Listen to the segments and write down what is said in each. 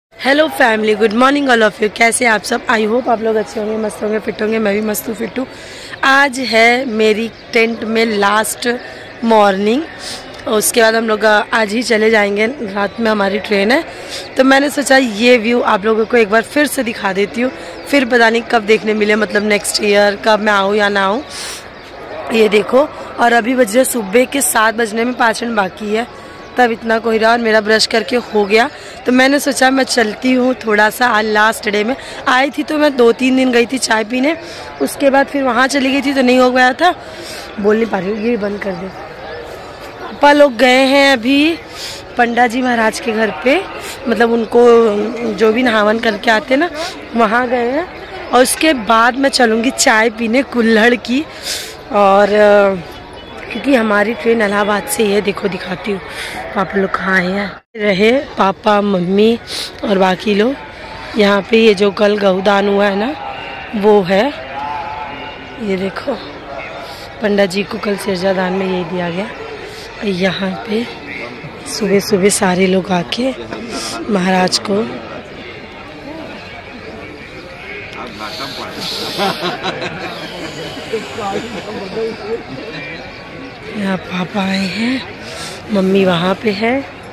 Hello family, good morning all of you. कैसे आप सब? आई होप आप लोग अच्छे होंगे, मस्त होंगे, फिट होंगे। मैं भी मस्त हूँ, फिट हूँ। आज है मेरी टेंट में लास्ट मॉर्निंग। उसके बाद हम लोग आज ही चले जाएंगे, रात में हमारी ट्रेन है। तो मैंने सोचा ये व्यू आप लोगों को एक बार फिर से दिखा देती हूँ। फिर पता नहीं कब देखने मिले, मतलब नेक्स्ट ईयर कब मैं आऊँ या ना आऊँ। ये देखो, और अभी बज रहे सुबह के 7 बजने में 5 मिनट बाकी है, तब इतना कोहरा। और मेरा ब्रश करके हो गया, तो मैंने सोचा मैं चलती हूँ थोड़ा सा। आज लास्ट डे में आई थी, तो मैं 2-3 दिन गई थी चाय पीने। उसके बाद फिर वहाँ चली गई थी, तो नहीं हो गया था। बोल नहीं पा रही हूँ, ये बंद कर दे। पापा लोग गए हैं अभी पंडा जी महाराज के घर पे, मतलब उनको जो भी नहावन करके आते हैं ना, वहाँ गए हैं। और उसके बाद मैं चलूँगी चाय पीने कुल्हड़ की। और क्योंकि हमारी ट्रेन इलाहाबाद से है। देखो दिखाती हूँ आप लोग कहाँ हैं। रहे पापा, मम्मी और बाकी लोग यहाँ पे। ये जो कल गौदान हुआ है ना, वो है। ये देखो, पंडित जी को कल सिरजादान में यही दिया गया। यहाँ पे सुबह सुबह सारे लोग आके महाराज को यहाँ पापा आए हैं, मम्मी वहाँ पे है।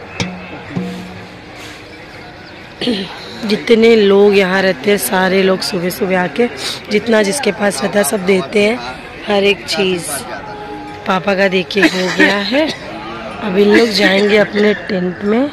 जितने लोग यहाँ रहते हैं सारे लोग सुबह सुबह आके जितना जिसके पास रहता है सब देते हैं, हर एक चीज़। पापा का देखिए हो गया है। अब इन लोग जाएंगे अपने टेंट में।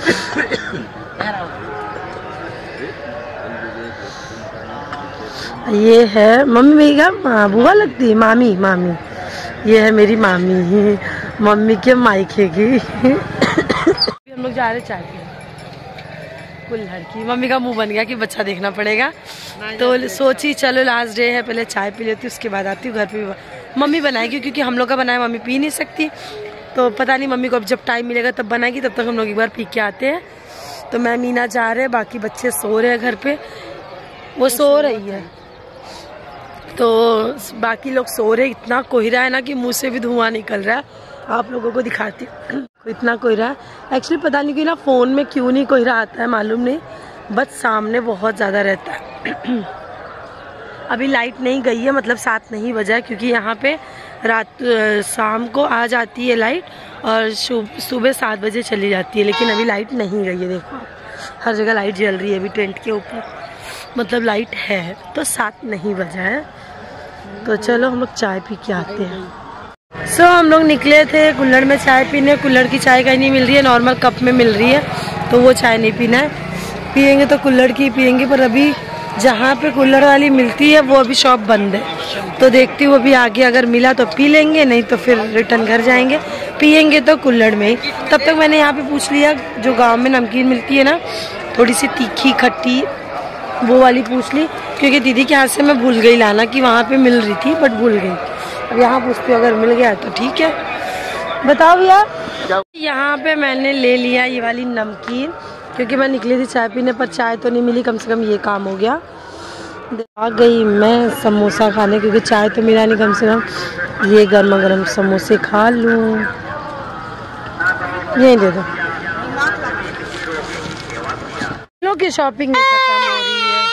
ये है मम्मी, मेरी का बुआ लगती है, मामी। ये है मेरी मामी, मम्मी के मायके की। हम लोग जा रहे चाय पीने कुल्हड़ की। मम्मी का मुंह बन गया कि बच्चा देखना पड़ेगा, तो सोची चलो लास्ट डे है, पहले चाय पी लेती हूँ, उसके बाद आती हूँ घर पे। मम्मी बनाएगी, क्योंकि हम लोग का बनाया मम्मी पी नहीं सकती। तो पता नहीं मम्मी को अब जब टाइम मिलेगा तब बनाएगी, तब तक हम लोग एक बार पी के आते हैं। तो मैं मीना जा रहे हैं, बाकी बच्चे सो रहे हैं घर पे। वो सो रही है, तो बाकी लोग सो रहे। इतना कोहरा है ना कि मुंह से भी धुआं निकल रहा है। आप लोगों को दिखाती हूँ, इतना कोहरा है। एक्चुअली पता नहीं कि ना फ़ोन में क्यों नहीं कोहरा आता है, मालूम नहीं, बस सामने बहुत ज़्यादा रहता है। अभी लाइट नहीं गई है, मतलब 7 नहीं बजा है, क्योंकि यहाँ पे रात शाम को आ जाती है लाइट और सुबह 7 बजे चली जाती है। लेकिन अभी लाइट नहीं गई है। देखो हर जगह लाइट जल रही है अभी टेंट के ऊपर, मतलब लाइट है। तो 7 नहीं बजा है। तो चलो हम लोग चाय पी के आते हैं। सो हम लोग निकले थे कुल्हड़ में चाय पीने। कुल्हड़ की चाय कहीं नहीं मिल रही है, नॉर्मल कप में मिल रही है, तो वो चाय नहीं पीना है। पियेंगे तो कुल्हड़ की पियेंगे, पर अभी जहाँ पे कुल्हड़ वाली मिलती है वो अभी शॉप बंद है। तो देखती हूँ अभी आगे अगर मिला तो पी लेंगे, नहीं तो फिर रिटर्न घर जाएंगे। पियेंगे तो कुल्हड़ में ही। तब तक मैंने यहाँ पे पूछ लिया, जो गाँव में नमकीन मिलती है ना, थोड़ी सी तीखी खट्टी, वो वाली पूछ ली। क्योंकि दीदी के हाथ से मैं भूल गई लाना, कि वहाँ पे मिल रही थी बट भूल गई। अब यहाँ पूछती हूँ, अगर मिल गया तो ठीक है। बताओ भैया। यहाँ पे मैंने ले लिया ये वाली नमकीन, क्योंकि मैं निकली थी चाय पीने, पर चाय तो नहीं मिली। कम से कम ये काम हो गया। आ गई मैं समोसा खाने, क्योंकि चाय तो मिला नहीं। कम से कम ये गर्मा गर्म समोसे खा लूँ। यही दे दो। लोग की शॉपिंग नहीं खत्म हो रही है।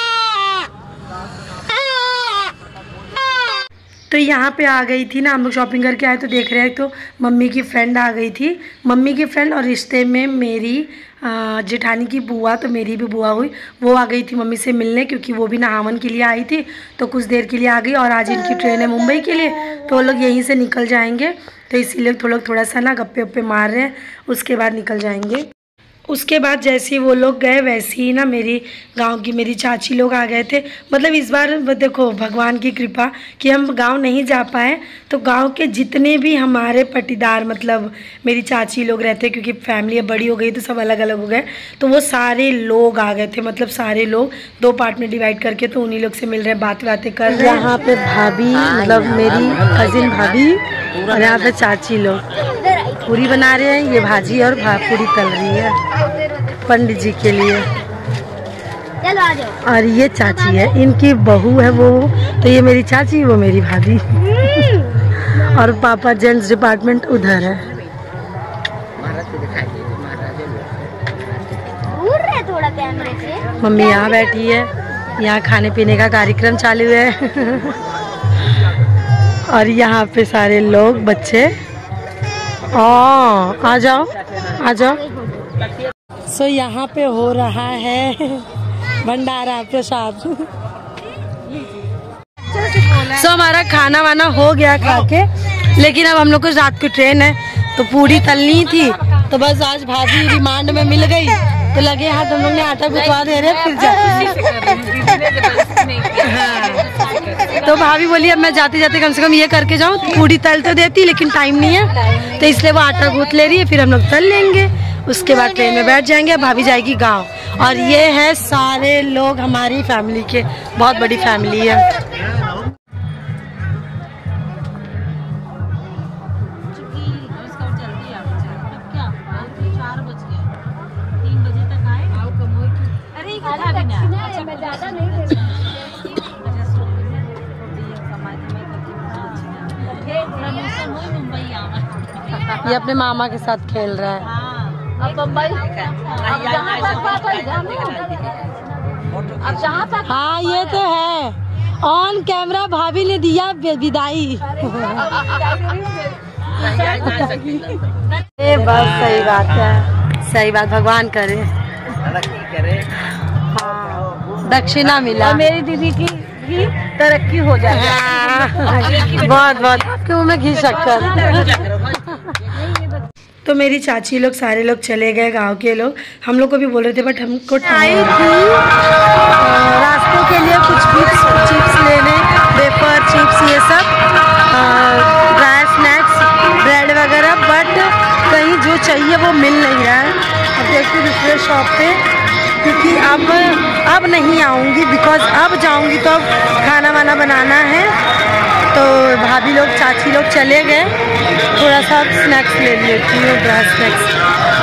तो यहाँ पे आ गई थी ना, हम लोग शॉपिंग करके आए, तो देख रहे हैं तो मम्मी की फ्रेंड आ गई थी। मम्मी की फ्रेंड और रिश्ते में मेरी जेठानी की बुआ, तो मेरी भी बुआ हुई, वो आ गई थी मम्मी से मिलने, क्योंकि वो भी नहावन के लिए आई थी। तो कुछ देर के लिए आ गई, और आज इनकी ट्रेन है मुंबई के लिए, तो वो लोग यहीं से निकल जाएंगे। तो इसीलिए थोड़ा सा ना गप्पे वप्पे मार रहे हैं, उसके बाद निकल जाएंगे। उसके बाद जैसे ही वो लोग गए, वैसे ही ना मेरी गांव की मेरी चाची लोग आ गए थे। मतलब इस बार देखो भगवान की कृपा कि हम गांव नहीं जा पाए, तो गांव के जितने भी हमारे पटीदार, मतलब मेरी चाची लोग रहते, क्योंकि फैमिली अब बड़ी हो गई तो सब अलग अलग हो गए, तो वो सारे लोग आ गए थे। मतलब सारे लोग 2 पार्ट में डिवाइड करके, तो उन्हीं लोग से मिल रहे, बातें कर रहे हैं। यहाँ पे भाभी, मतलब मेरी कजिन भाभी, और यहाँ पे चाची लोग पूरी बना रहे हैं। ये भाजी और पूरी तल रही है पंडित जी के लिए। चलो आ जाओ। और ये चाची है, इनकी बहू है वो। तो ये मेरी चाची, वो मेरी भाभी। और पापा जेंट्स डिपार्टमेंट उधर है। मम्मी यहाँ बैठी है, यहाँ खाने पीने का कार्यक्रम चालू है। और यहाँ पे सारे लोग बच्चे, आ जाओ आ जाओ। सो यहाँ पे हो रहा है भंडारा प्रसाद। सो हमारा खाना वाना हो गया खा के, लेकिन अब हम लोग को रात की ट्रेन है तो पूरी तलनी थी, तो बस आज भाभी रिमांड में मिल गई तो लगे हाथ हम लोग ने आटा गुथवा दे रहे फिर हाँ। तो भाभी बोली अब मैं जाते जाते कम से कम ये करके जाऊँ, पूरी तल तो देती लेकिन टाइम नहीं है, तो इसलिए वो आटा गूंथ ले रही है, फिर हम लोग तल लेंगे, उसके बाद ट्रेन में बैठ जाएंगे। भाभी जाएगी गाँव। और ये है सारे लोग हमारी फैमिली के, बहुत बड़ी फैमिली है। ये अपने मामा के साथ खेल रहा है। हाँ ये तो है, ऑन कैमरा भाभी ने दिया विदाई। ये बस सही बात है, सही बात, भगवान करे। हाँ, दक्षिणा मिला, मेरी दीदी की तरक्की हो जाए। बहुत बहुत क्यों मैं घी शक्कर। तो मेरी चाची लोग सारे लोग चले गए, गांव के लोग। हम लोग को भी बोल रहे थे बट हमको टाइम थी रास्तों के लिए कुछ चिप्स लेने, वेफर चिप्स ये सब ड्राई स्नैक्स ब्रेड वगैरह, बट कहीं जो चाहिए वो मिल नहीं रहा है। अब देखते दूसरे शॉप पे, क्योंकि अब नहीं आऊँगी, बिकॉज अब जाऊँगी तो अब खाना वाना बनाना है। तो भाभी लोग चाची लोग चले गए, थोड़ा सा स्नैक्स ले लेती हूँ, ड्राई स्नैक्स।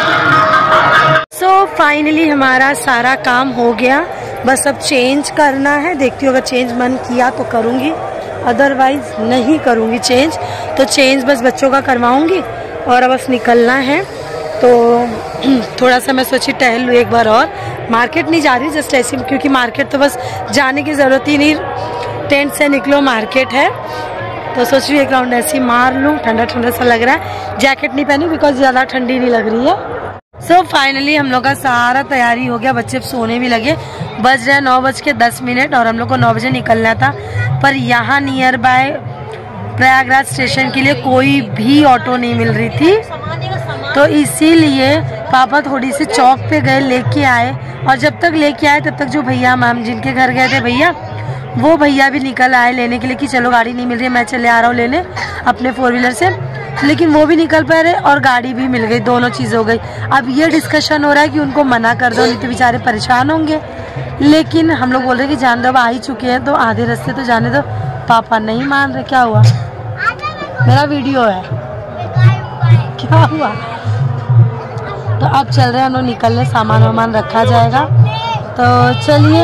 सो फाइनली हमारा सारा काम हो गया, बस अब चेंज करना है। देखती हूँ अगर चेंज मन किया तो करूँगी, अदरवाइज नहीं करूँगी चेंज। तो चेंज बस बच्चों का करवाऊँगी और बस निकलना है। तो थोड़ा सा मैं सोची टहल लूँ एक बार और। मार्केट नहीं जा रही, जस्ट ऐसे, क्योंकि मार्केट तो बस जाने की ज़रूरत ही नहीं, टेंट से निकलो मार्केट है। तो सोच रही एक राउंड ऐसी मार लूँ, ठंडा ठंडा सा लग रहा है। जैकेट नहीं पहनी बिकॉज ज़्यादा ठंडी नहीं लग रही है। सो फाइनली हम लोग का सारा तैयारी हो गया, बच्चे सोने भी लगे। बज रहे 9:10 और हम लोग को 9 बजे निकलना था, पर यहाँ नियर बाय प्रयागराज स्टेशन के लिए कोई भी ऑटो नहीं मिल रही थी। तो इसीलिए पापा थोड़ी सी चौक पे गए, लेके आए। और जब तक लेके आए तब तक जो भैया मैम जिनके घर गए थे भैया, वो भैया भी निकल आए लेने के लिए कि चलो गाड़ी नहीं मिल रही, मैं चले आ रहा हूँ लेने अपने 4 व्हीलर से। लेकिन वो भी निकल पा रहे और गाड़ी भी मिल गई, दोनों चीज़ हो गई। अब ये डिस्कशन हो रहा है कि उनको मना कर दो, नहीं तो बेचारे परेशान होंगे। लेकिन हम लोग बोल रहे कि जान दो, अब आ ही चुके हैं तो आधे रास्ते तो जाने दो। पापा नहीं मान रहे। क्या हुआ? मेरा वीडियो है, क्या हुआ? तो अब चल रहे हैं हम लोग निकलने, सामान वामान रखा जाएगा। तो चलिए,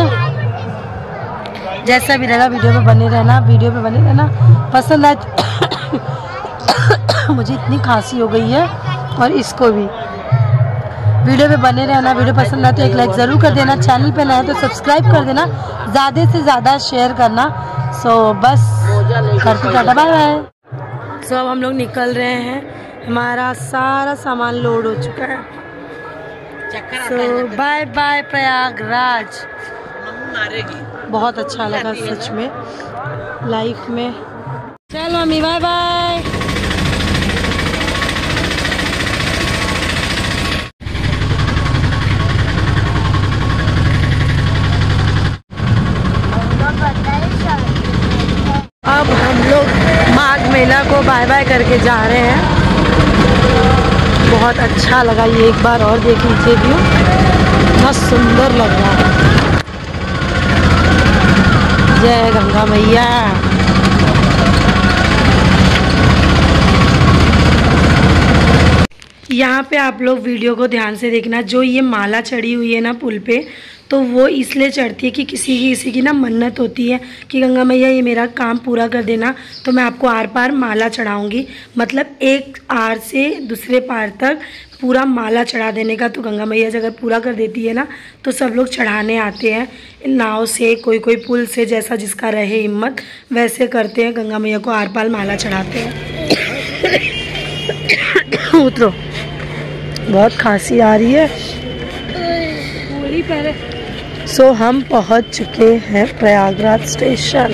जैसा भी रहेगा वीडियो पे बने रहना, पसंद आए मुझे इतनी खांसी हो गई है और इसको भी। वीडियो पे बने रहना, वीडियो पसंद आए तो एक लाइक ज़रूर कर देना, चैनल पे नया है तो सब्सक्राइब कर देना, ज़्यादा से ज़्यादा शेयर करना। सो बस करते टाटा बाय बाय। सो अब हम लोग निकल रहे हैं, हमारा सारा सामान लोड हो चुका है। So bye bye Prayagraj. बहुत अच्छा लगा सच में लाइफ में। चलो मम्मी बाय बाय। अब हम लोग माघ मेला को बाय बाय करके जा रहे हैं। बहुत अच्छा लगा, ये एक बार और देख लीजिए व्यू, बहुत सुंदर लग रहा है। जय गंगा मैया। यहाँ पे आप लोग वीडियो को ध्यान से देखना, जो ये माला चढ़ी हुई है ना पुल पे, तो वो इसलिए चढ़ती है कि किसी की ना मन्नत होती है कि गंगा मैया ये मेरा काम पूरा कर देना, तो मैं आपको आर पार माला चढ़ाऊँगी। मतलब एक आर से दूसरे पार तक पूरा माला चढ़ा देने का। तो गंगा मैया अगर पूरा कर देती है ना तो सब लोग चढ़ाने आते हैं नाव से, कोई पुल से, जैसा जिसका रहे हिम्मत वैसे करते हैं, गंगा मैया को आर पार माला चढ़ाते हैं। उतरो, बहुत खांसी आ रही है। सो हम पहुंच चुके हैं प्रयागराज स्टेशन।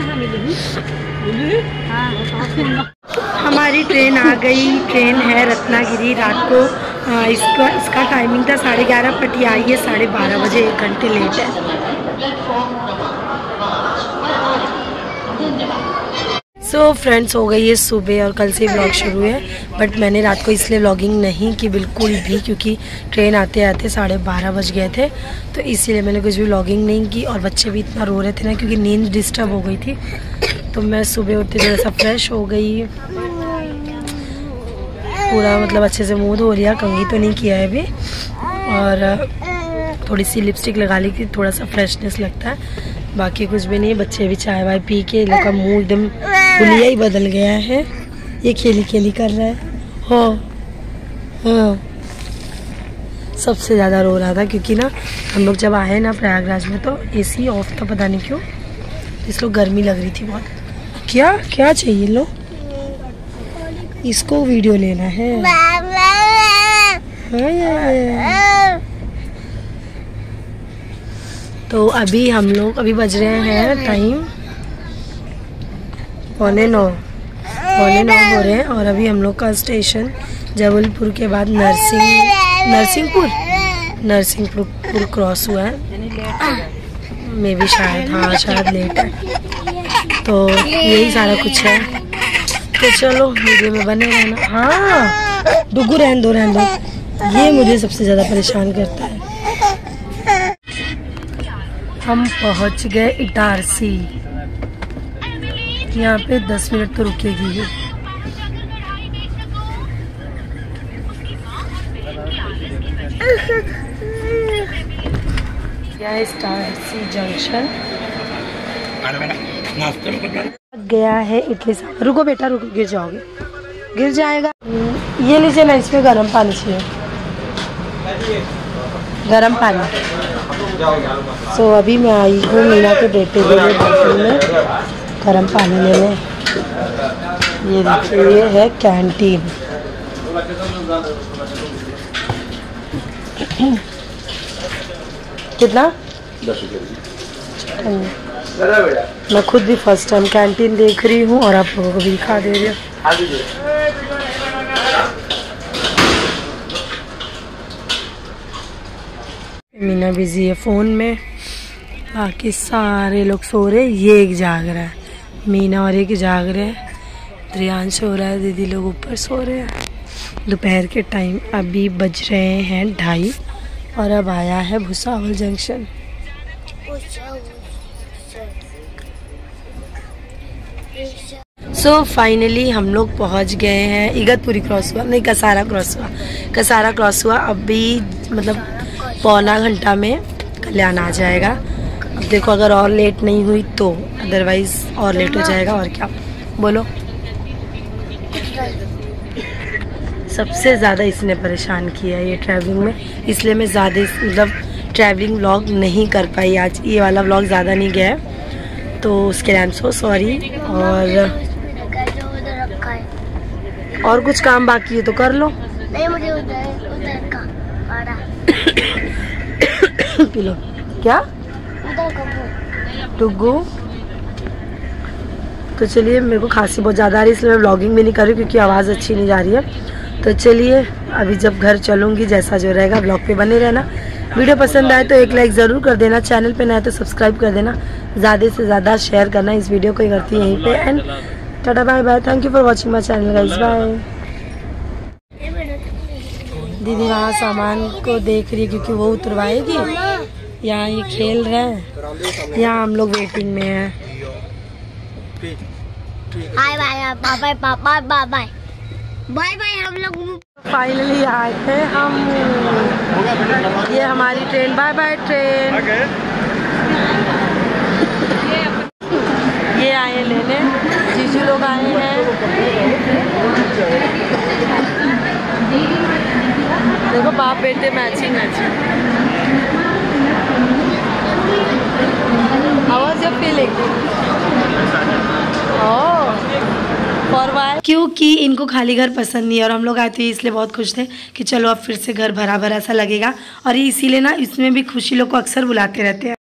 हमारी ट्रेन आ गई। ट्रेन है रत्नागिरी। रात को इसका टाइमिंग था 11:30, बट ये आई है 12:30 बजे, 1 घंटे लेट है। सो फ्रेंड्स, हो गई है सुबह और कल से व्लॉग शुरू है, बट मैंने रात को इसलिए व्लॉगिंग नहीं की बिल्कुल भी, क्योंकि ट्रेन आते आते 12:30 बज गए थे, तो इसीलिए मैंने कुछ भी व्लॉगिंग नहीं की। और बच्चे भी इतना रो रहे थे ना, क्योंकि नींद डिस्टर्ब हो गई थी। तो मैं सुबह उठते थोड़ा सा फ्रेश हो गई, पूरा मतलब अच्छे से मुँह धो लिया, कंघी तो नहीं किया है अभी, और थोड़ी सी लिपस्टिक लगा ली कि थोड़ा सा फ्रेशनेस लगता है। बाकी कुछ भी नहीं। बच्चे भी चाय वाय पी के, लोग का मुँह एकदम हुलिया ही बदल गया है। ये खेली खेली कर रहा है। हाँ, सबसे ज़्यादा रो रहा था, क्योंकि ना हम लोग जब आए ना प्रयागराज में तो एसी ऑफ था, पता नहीं क्यों, इसको गर्मी लग रही थी बहुत। क्या क्या चाहिए लो, इसको वीडियो लेना है। तो अभी हम लोग बज रहे हैं टाइम 8:45 हो रहे हैं, और अभी हम लोग का स्टेशन जबलपुर के बाद नरसिंहपुर क्रॉस हुआ है। मे भी शायद लेट है। तो यही सारा कुछ है। तो चलो वीडियो में बने रहना। हाँ, डुगू रहने दो, ये मुझे सबसे ज़्यादा परेशान करता है। हम पहुंच गए इटारसी। यहाँ पे 10 मिनट तो रुकेगी ही। यह इटारसी जंक्शन गया है इडली सांभर। रुको बेटा, रुको, गिर जाओगे, गिर जाएगा। ये लीजिए ना, इसमें गर्म पानी चाहिए, गर्म पानी। सो अभी मैं आई हूँ मीना के बेटे के लिए होटल में गर्म पानी लेने। ये देखिए, ये है कैंटीन। कितना? 10 रुपये। मैं खुद भी फर्स्ट टाइम कैंटीन देख रही हूँ और आप लोगों को भी दिखा दे रही हूँ। मीना बिजी है फ़ोन में, बाकी सारे लोग सो रहे। ये एक जाग रहा है, मीना और एक जाग रहे हैं। त्रियांश सो रहा है, दीदी लोग ऊपर सो रहे हैं। दोपहर के टाइम अभी बज रहे हैं 2:30 और अब आया है भुसावल जंक्शन। सो फाइनली हम लोग पहुंच गए हैं। इगतपुरी क्रॉस हुआ, नहीं कसारा क्रॉस हुआ। अभी मतलब पौना घंटा में कल्याण आ जाएगा। अब देखो, अगर और लेट नहीं हुई तो, अदरवाइज और लेट हो जाएगा। और क्या बोलो। सबसे ज़्यादा इसने परेशान किया है ये ट्रैवलिंग में, इसलिए मैं ज़्यादा मतलब ट्रैवलिंग व्लॉग नहीं कर पाई आज। ये वाला व्लॉग ज़्यादा नहीं गया है, तो उसके लिए आई एम सो सॉरी। और कुछ काम बाकी है तो कर लो। नहीं, मुझे उधर का पी लो। क्या? टुगू। तो चलिए, मेरे को खांसी बहुत ज़्यादा आ रही है, इसलिए मैं व्लॉगिंग भी नहीं कर रही क्योंकि आवाज़ अच्छी नहीं जा रही है। तो चलिए, अभी जब घर चलूँगी जैसा जो रहेगा व्लॉग पे बने रहना। वीडियो पसंद आए तो एक लाइक ज़रूर कर देना, चैनल पे नया तो सब्सक्राइब कर देना, ज़्यादा से ज़्यादा शेयर करना। इस वीडियो को ही करती है यहीं पे। And tata, bye bye, thank you for watching my channel guys, bye. दीदी वहाँ सामान को देख रही है क्योंकि वो उतरवाएगी। यहाँ ये खेल रहे हैं, यहाँ हम लोग वेटिंग में हैं। Bye bye bye bye bye bye. Bye bye. हम लोग फाइनली आए थे हम। ये हमारी ट्रेन, बाय बाय ट्रेन। ये आए लेने, जीजू लोग आए हैं। देखो बाप बेटे matching matching. How was your feeling? क्योंकि इनको खाली घर पसंद नहीं है और हम लोग आए थे इसलिए बहुत खुश थे कि चलो अब फिर से घर भरा भरा सा लगेगा। और ये इसीलिए ना, इसमें भी खुशी लोग को अक्सर बुलाते रहते हैं।